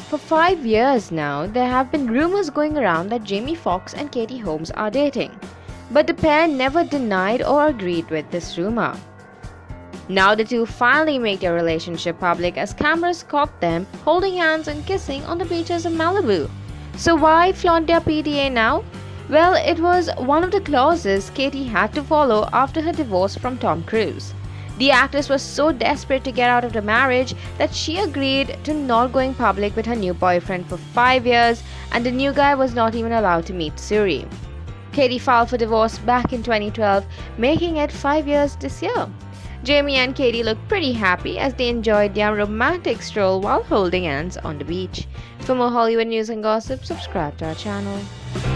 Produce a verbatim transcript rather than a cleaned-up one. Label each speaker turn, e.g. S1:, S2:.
S1: For five years now, there have been rumors going around that Jaime Foxx and Katie Holmes are dating, but the pair never denied or agreed with this rumor. Now the two finally make their relationship public as cameras caught them holding hands and kissing on the beaches of Malibu. So why flaunt their P D A now? Well, it was one of the clauses Katie had to follow after her divorce from Tom Cruise. The actress was so desperate to get out of the marriage that she agreed to not going public with her new boyfriend for five years, and the new guy was not even allowed to meet Suri. Katie filed for divorce back in twenty twelve, making it five years this year. Jaime and Katie look pretty happy as they enjoyed their romantic stroll while holding hands on the beach. For more Hollywood news and gossip, subscribe to our channel.